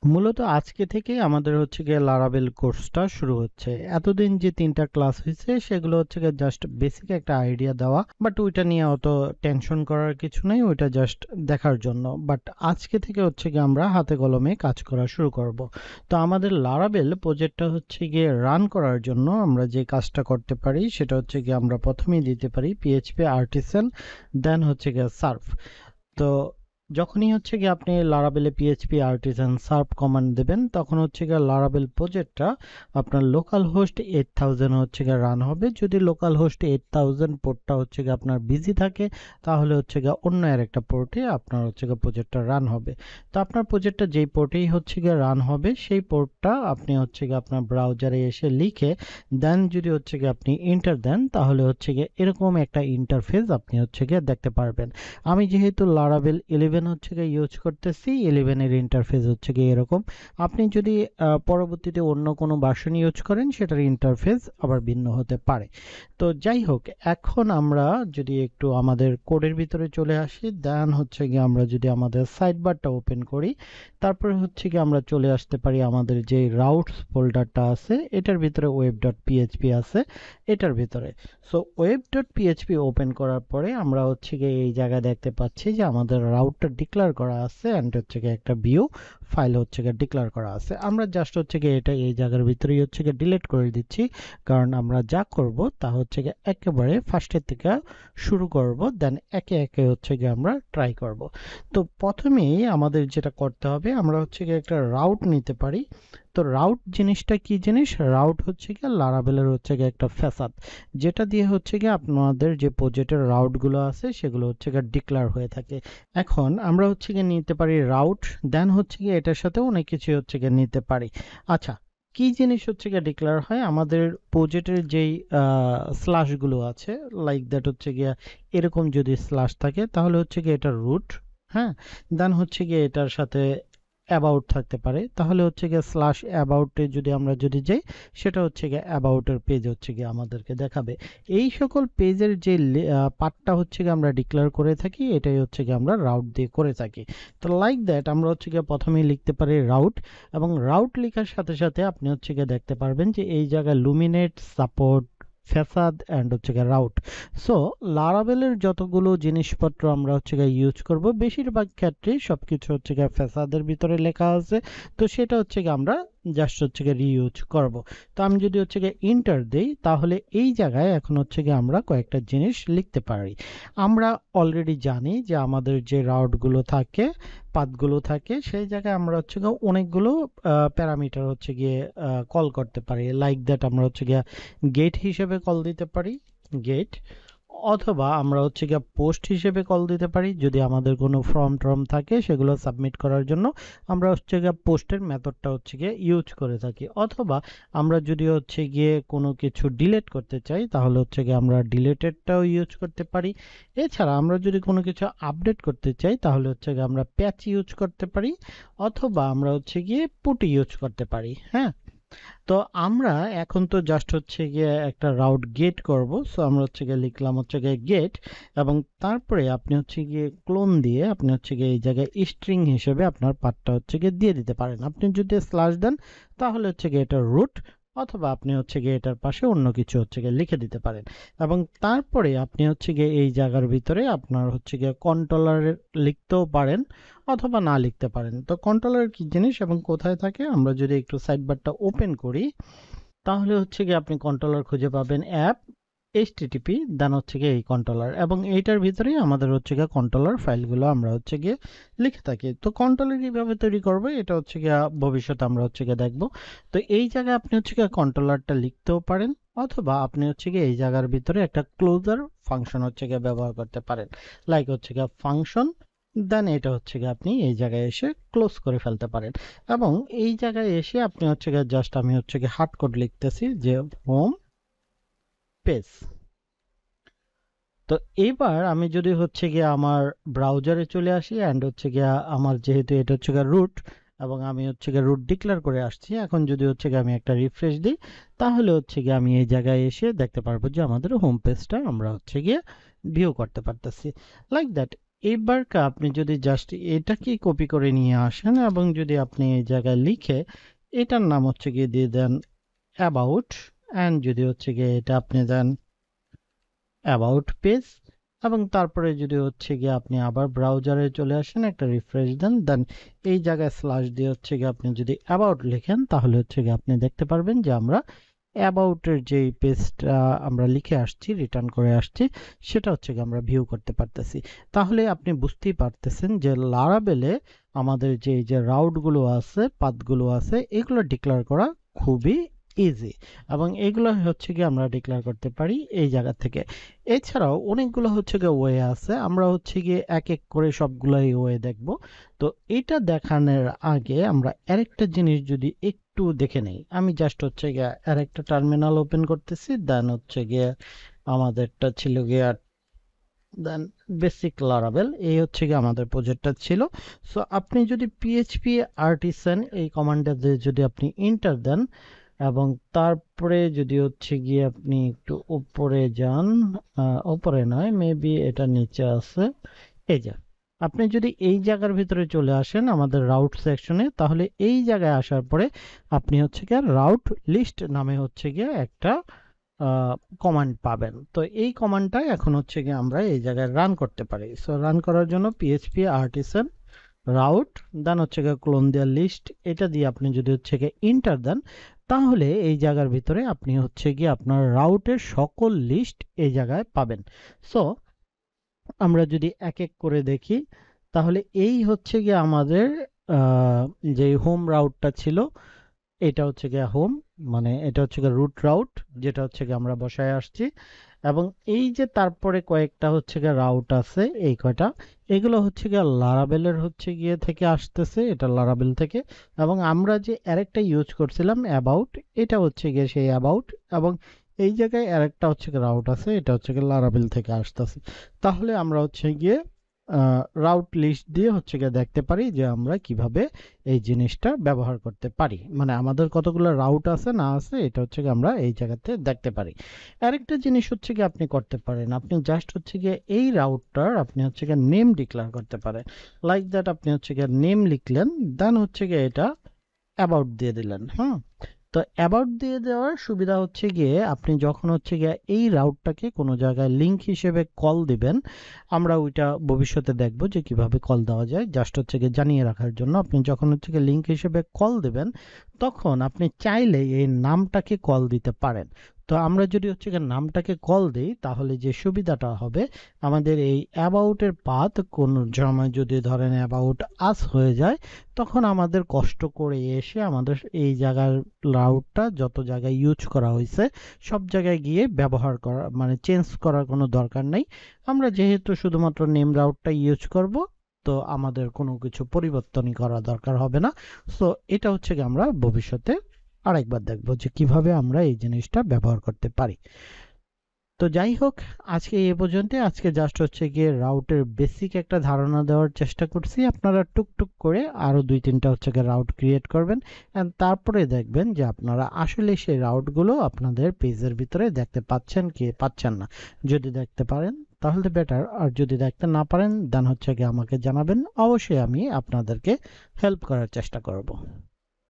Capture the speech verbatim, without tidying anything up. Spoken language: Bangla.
মূলত আজকে থেকে আমাদের হচ্ছে গিয়ে লারাবেল কোর্সটা শুরু হচ্ছে। এতদিন যে তিনটা ক্লাস হয়েছে সেগুলো হচ্ছে গিয়ে জাস্ট বেসিক একটা আইডিয়া দেওয়া, বাট ওইটা নিয়ে অত টেনশন করার কিছু নেই, ওইটা জাস্ট দেখার জন্য। বাট আজকে থেকে হচ্ছে গিয়ে আমরা হাতে কলমে কাজ করা শুরু করব। তো আমাদের লারাবেল প্রজেক্টটা হচ্ছে গিয়ে রান করার জন্য আমরা যে কাজটা করতে পারি সেটা হচ্ছে গিয়ে আমরা প্রথমেই দিতে পারি পিএইচপি আর্টিসান, দেন হচ্ছে গিয়ে সার্ভ। তো যখনই হচ্ছে গিয়ে আপনি লারাবেলে পিএইচপি আর্টিসান সার্ভ কমান্ড দেবেন তখন হচ্ছে গিয়ে লারাবেল প্রজেক্টটা আপনার লোকাল হোস্ট এইট থাউজেন্ড হচ্ছে গিয়ে রান হবে। যদি লোকাল হোস্ট এইট থাউজেন্ড পোর্টটা হচ্ছে গিয়ে আপনার বিজি থাকে তাহলে হচ্ছে গিয়ে অন্য আর একটা পোর্টে আপনার হচ্ছে গিয়ে প্রজেক্টটা রান হবে। তো আপনার প্রজেক্টটা যেই পোর্টেই হচ্ছে গিয়ে রান হবে সেই পোর্টটা আপনি হচ্ছে গিয়ে আপনার ব্রাউজারে এসে লিখে দেন যদি হচ্ছে গিয়ে আপনি এন্টার দেন তাহলে হচ্ছে গিয়ে এরকম একটা ইন্টারফেস আপনি হচ্ছে গিয়ে দেখতে পারবেন। আমি যেহেতু লারাবেল ইলেভেন হচ্ছে গিয়ে ইউজ করতেছি, ইলেভেন এর ইন্টারফেস হচ্ছে গিয়ে এরকম। আপনি যদি আহ, পরবর্তীতে অন্য কোনো ভার্সন ইউজ করেন সেটার ইন্টারফেস আবার ভিন্ন হতে পারে। তো যাই হোক, এখন আমরা যদি একটু আমাদের কোডের ভিতরে চলে আসি, দেন হচ্ছে গিয়ে আমরা যদি আমাদের সাইড বারটা ওপেন করি, তারপরে হচ্ছে গিয়ে আমরা চলে আসতে পারি আমাদের যে রাউটস ফোল্ডারটা আছে এটার ভিতরে ওয়েব ডট পিএইচপি আছে এটার ভিতরে। So web dot PHP open করার পরে আমরা হচ্ছে গিয়ে এই জায়গায় দেখতে পাচ্ছি যে আমাদের রাউটটা ডিক্লেয়ার করা আছে এন্ড হচ্ছে গিয়ে একটা ভিউ ফাইল হচ্ছে গিয়ে ডিক্লেয়ার করা আছে। আমরা জাস্ট হচ্ছে গিয়ে এটা এই জায়গার ভিতরেই হচ্ছে গিয়ে ডিলিট করে দিচ্ছি, কারণ আমরা যা করব তা হচ্ছে গিয়ে একেবারে ফার্স্টের থেকে শুরু করব, দেন একে একে হচ্ছে গিয়ে আমরা ট্রাই করব। তো প্রথমেই আমাদের যেটা করতে হবে আমরা হচ্ছে গিয়ে একটা রাউট নিতে পারি। তো রাউট জিনিসটা কি জিনিস? রাউট হচ্ছে গিয়ে লারাবেলের হচ্ছে গিয়ে একটা ফ্যাসাদ, যেটা দিয়ে হচ্ছে গিয়ে আপনাদের যে প্রজেক্টের রাউটগুলো আছে সেগুলো হচ্ছে গিয়ে ডিক্লেয়ার হয়ে থাকে। এখন আমরা হচ্ছে গিয়ে নিতে পারি রাউট, দেন হচ্ছে গিয়ে এটার সাথে অনেক কিছু হচ্ছে গিয়ে নিতে পারি। আচ্ছা, কি জিনিস হচ্ছে গিয়ে ডিক্লেয়ার হয়? আমাদের প্রজেক্টের যেই স্ল্যাশগুলো আছে, লাইক দ্যাট হচ্ছে গিয়ে এরকম যদি স্ল্যাশ থাকে তাহলে হচ্ছে গিয়ে এটা রুট। হ্যাঁ, দেন হচ্ছে গিয়ে এটার সাথে অ্যাবাউট থাকতে পারে, তাহলে হচ্ছে গিয়ে স্ল্যাশ অ্যাবাউটে যদি আমরা যদি যাই সেটা হচ্ছে গিয়ে অ্যাবাউটের পেজ হচ্ছে গিয়ে আমাদেরকে দেখাবে। এই সকল পেজের যে পার্টটা হচ্ছে গিয়ে আমরা ডিক্লেয়ার করে থাকি এটাই হচ্ছে গিয়ে আমরা রাউট দিয়ে করে থাকি। তো লাইক দ্যাট আমরা হচ্ছে গিয়ে প্রথমেই লিখতে পারি রাউট, এবং রাউট লেখার সাথে সাথে আপনি হচ্ছে গিয়ে দেখতে পারবেন যে এই জায়গায় লুমিনেট, সাপোর্ট, ফ্যাসাদ এন্ড হচ্ছে গিয়ে রাউট। সো লারাবেলের যতগুলো জিনিসপত্র আমরা হচ্ছে গিয়ে ইউজ করব বেশিরভাগ ক্ষেত্রেই সবকিছু হচ্ছে গিয়ে ফ্যাসাদের ভিতরে লেখা আছে। তো সেটা হচ্ছে গিয়ে আমরা জাস্ট হচ্ছে গিয়ে রিইউজ করব। তো আমি যদি হচ্ছে গিয়ে ইন্টার দেই তাহলে এই জায়গায় এখন হচ্ছে গিয়ে আমরা কয়েকটা জিনিস লিখতে পারি। আমরা অলরেডি জানি যে আমাদের যে রাউটগুলো থাকে, পাথগুলো থাকে, সেই জায়গায় আমরা হচ্ছে গিয়ে অনেকগুলো প্যারামিটার হচ্ছে গিয়ে কল করতে পারি। লাইক দ্যাট আমরা হচ্ছে গিয়ে গেট হিসেবে কল দিতে পারি, গেট, অথবা আমরা হচ্ছে গিয়ে পোস্ট হিসেবে কল দিতে পারি যদি আমাদের কোনো ফর্ম টর্ম থাকে সেগুলো সাবমিট করার জন্য আমরা হচ্ছে গিয়ে পোস্টের মেথডটা হচ্ছে গিয়ে ইউজ করে থাকি, অথবা আমরা যদি হচ্ছে গিয়ে কোনো কিছু ডিলিট করতে চাই তাহলে হচ্ছে গিয়ে আমরা ডিলিটেডটাও ইউজ করতে পারি। এছাড়া আমরা যদি কোনো কিছু আপডেট করতে চাই তাহলে হচ্ছে গিয়ে আমরা প্যাচ ইউজ করতে পারি, অথবা আমরা হচ্ছে গিয়ে পুট ইউজ করতে পারি। হ্যাঁ, তো আমরা এখন তো জাস্ট হচ্ছে গিয়ে একটা রাউট গেট করব। সো আমরা হচ্ছে গিয়ে লিখলাম হচ্ছে গিয়ে গেট, এবং তারপরে আপনি হচ্ছে গিয়ে ক্লোন দিয়ে আপনি হচ্ছে গিয়ে এই জায়গায় স্ট্রিং হিসেবে আপনার পার্টটা হচ্ছে গিয়ে দিয়ে দিতে পারেন। আপনি যদি স্ল্যাশ দেন তাহলে হচ্ছে গিয়ে এটা রুট, অথবা আপনি হচ্ছে গিয়ে এটার পাশে অন্য কিছু হচ্ছে গিয়ে লিখে দিতে পারেন। এবং তারপরে আপনি হচ্ছে গিয়ে এই জায়গার ভিতরে আপনার হচ্ছে গিয়ে কন্ট্রোলার লিখতেও পারেন অথবা না লিখতে পারেন। তো কন্ট্রোলার কি জিনিস এবং কোথায় থাকে আমরা যদি একটু সাইড বারটা ওপেন করি তাহলে হচ্ছে গিয়ে আপনি কন্ট্রোলার খুঁজে পাবেন অ্যাপ এইচটিটিপি, দেন হচ্ছে গিয়ে এই কন্ট্রোলার, এবং এইটার ভিতরেই আমাদের হচ্ছে গিয়ে কন্ট্রোলার ফাইলগুলো আমরা হচ্ছে গিয়ে লিখে থাকি। তো কন্ট্রোলার কিভাবে তৈরি করব এটা হচ্ছে গিয়ে ভবিষ্যতে আমরা হচ্ছে গিয়ে দেখব। তো এই জায়গায় আপনি হচ্ছে গিয়ে কন্ট্রোলারটা লিখতেও পারেন, অথবা আপনি হচ্ছে গিয়ে এই জায়গার ভিতরে একটা ক্লোজার ফাংশন হচ্ছে গিয়ে ব্যবহার করতে পারেন, লাইক হচ্ছে গিয়ে ফাংশন, দেন এটা হচ্ছে গিয়ে আপনি এই জায়গায় এসে ক্লোজ করে ফেলতে পারেন। এবং এই জায়গায় এসে আপনি হচ্ছে গিয়ে জাস্ট আমি হচ্ছে গিয়ে হার্ড কোড লিখতেছি যে হোম পেজ। তো এবার আমি যদি হচ্ছে গিয়ে আমার ব্রাউজারে চলে আসি অ্যান্ড হচ্ছে গিয়ে আমার যেহেতু এটা হচ্ছে গিয়ে রুট এবং আমি হচ্ছে গিয়ে রুট ডিক্লেয়ার করে আসছি, এখন যদি হচ্ছে গিয়ে আমি একটা রিফ্রেশ দিই তাহলে হচ্ছে গিয়ে আমি এই জায়গায় এসে দেখতে পারবো যে আমাদের হোম পেজটা আমরা হচ্ছে গিয়ে ভিউ করতে পারতেছি। লাইক দ্যাট এইবারকা আপনি যদি জাস্ট এটাকে কপি করে নিয়ে আসেন এবং যদি আপনি এই জায়গায় লিখে এটার নাম হচ্ছে গিয়ে দিয়ে দেন অ্যাবাউট, অ্যান্ড যদি হচ্ছে গিয়ে এটা আপনি দেন অ্যাবাউট পেজ, এবং তারপরে যদি হচ্ছে গিয়ে আপনি আবার ব্রাউজারে চলে আসেন, একটা রিফ্রেশ দেন, দেন এই জায়গায় স্ল্যাশ দিয়ে হচ্ছে গিয়ে আপনি যদি অ্যাবাউট লিখেন তাহলে হচ্ছে গিয়ে আপনি দেখতে পারবেন যে আমরা অ্যাবাউটের যে পেজটা আমরা লিখে আসছি, রিটার্ন করে আসছি, সেটা হচ্ছে গিয়ে আমরা ভিউ করতে পারতেছি। তাহলে আপনি বুঝতেই পারতেছেন যে লারাবেলে আমাদের যে এই যে রাউটগুলো আছে, পাথগুলো আছে, এগুলো ডিক্লেয়ার করা খুবই ইজি, এবং এগুলো হচ্ছে গিয়ে আমরা ডিক্লেয়ার করতে পারি এই জায়গা থেকে। এছাড়াও অনেকগুলো হচ্ছে গিয়ে ওয়ে আছে, আমরা হচ্ছে গিয়ে এক এক করে সবগুলোই ওয়ে দেখব। তো এটা দেখানোর আগে আমরা আরেকটা জিনিস যদি একটু দেখে নেই, আমি জাস্ট হচ্ছে গিয়ে আরেকটা টার্মিনাল ওপেন করতেছি, দেন হচ্ছে গিয়ে আমাদেরটা ছিল গিয়ে দেন বেসিক লারাবেল, এই হচ্ছে গিয়ে আমাদের প্রজেক্টটা ছিল। সো আপনি যদি পিএইচপি আর্টিসান এই কমান্ডটা দিয়ে যদি আপনি এন্টার দেন এবং তারপরে যদি হচ্ছে গিয়ে আপনি একটু উপরে যান, আহ, উপরে নয়, মেবি এটা নিচে আছে, এই যে আপনি যদি এই জায়গার ভিতরে চলে আসেন আমাদের রাউট সেকশনে, তাহলে এই জায়গায় আসার পরে আপনি হচ্ছে গিয়ে রাউট লিস্ট নামে হচ্ছে গিয়ে একটা কমান্ড পাবেন। তো এই কমান্ডটা এখন হচ্ছে গিয়ে আমরা এই জায়গায় রান করতে পারি। সো রান করার জন্য পিএইচপি আর্টিসান রাউট, দেন হচ্ছে গিয়ে ক্লোন দেয়ার লিস্ট, এটা দিয়ে আপনি যদি হচ্ছে গিয়ে এন্টার দেন তাহলে এই জায়গার ভিতরে আপনি হচ্ছে গিয়ে আপনার রাউটের সকল লিস্ট এই জায়গায় পাবেন। সো আমরা যদি এক এক করে দেখি তাহলে এই হচ্ছে গিয়ে আমাদের আহ, যে হোম রাউটটা ছিল, এটা হচ্ছে গিয়ে হোম, মানে এটা হচ্ছে গিয়ে রুট রাউট, যেটা হচ্ছে গিয়ে আমরা বসায় আসছি, এবং এই যে তারপরে কয়েকটা হচ্ছে গিয়ে রাউট আছে, এই কয়টা, এগুলো হচ্ছে গিয়ে লারাবেলের হচ্ছে গিয়ে থেকে আসতেছে, এটা লারাবেল থেকে, এবং আমরা যে আরেকটা ইউজ করছিলাম অ্যাবাউট, এটা হচ্ছে গিয়ে সেই অ্যাবাউট, এবং এই জায়গায় আরেকটা হচ্ছে গিয়ে রাউট আছে, এটা হচ্ছে গিয়ে লারাবেল থেকে আসতেছে। তাহলে আমরা হচ্ছে গিয়ে রাউট লিস্ট দিয়ে হচ্ছে গিয়ে দেখতে পারি যে আমরা কিভাবে এই জিনিসটা ব্যবহার করতে পারি, মানে আমাদের কতগুলো রাউট আছে না আছে এটা হচ্ছে গিয়ে আমরা এই জায়গাতে দেখতে পারি। আরেকটা জিনিস হচ্ছে গিয়ে আপনি করতে পারেন, আপনি জাস্ট হচ্ছে গিয়ে এই রাউটটার আপনি হচ্ছে গিয়ে নেম ডিক্লেয়ার করতে পারেন, লাইক দ্যাট আপনি হচ্ছে গিয়ে নেম লিখলেন, দেন হচ্ছে গিয়ে এটা অ্যাবাউট দিয়ে দিলেন। হ্যাঁ, তো অ্যাবাউট দিয়ে দেওয়ার সুবিধা হচ্ছে গিয়ে আপনি যখন হচ্ছে গিয়ে এই রাউটটাকে কোনো জায়গায় লিংক হিসেবে কল দিবেন, আমরা ওইটা ভবিষ্যতে দেখব যে কিভাবে কল দেওয়া যায়, জাস্ট হচ্ছে গিয়ে জানিয়ে রাখার জন্য, আপনি যখন হচ্ছে গিয়ে লিংক হিসেবে কল দিবেন তখন আপনি চাইলে এই নামটাকে কল দিতে পারেন। তো আমরা যদি হচ্ছে গিয়ে নামটাকে কল দিই তাহলে যে সুবিধাটা হবে, আমাদের এই অ্যাবাউটের পাথ কোন সময় যদি ধরেন অ্যাবাউট আস হয়ে যায়, তখন আমাদের কষ্ট করে এসে আমাদের এই জায়গার রাউটটা যত জায়গায় ইউজ করা হয়েছে সব জায়গায় গিয়ে ব্যবহার করা, মানে চেঞ্জ করার কোনো দরকার নেই। আমরা যেহেতু শুধুমাত্র নেম রাউটটা ইউজ করব, তো আমাদের কোনো কিছু পরিবর্তনই করা দরকার হবে না। সো এটা হচ্ছে কি আমরা ভবিষ্যতে আরেকবার দেখব যে কিভাবে আমরা এই জিনিসটা ব্যবহার করতে পারি। তো যাই হোক, আজকে এ পর্যন্ত। আজকে জাস্ট হচ্ছে গিয়ে রাউটের বেসিক একটা ধারণা দেওয়ার চেষ্টা করছি, আপনারা টুকটুক করে আরো দুই তিনটা হচ্ছে গিয়ে রাউট ক্রিয়েট করবেন, এন্ড তারপরে দেখবেন যে আপনারা আসলে সেই রাউটগুলো আপনাদের পেজের ভিতরে দেখতে পাচ্ছেন কি পাচ্ছেন না। যদি দেখতে পারেন তাহলে বেটার, আর যদি দেখতে না পারেন দেন হচ্ছে গিয়ে আমাকে জানাবেন, অবশ্যই আমি আপনাদেরকে হেল্প করার চেষ্টা করব।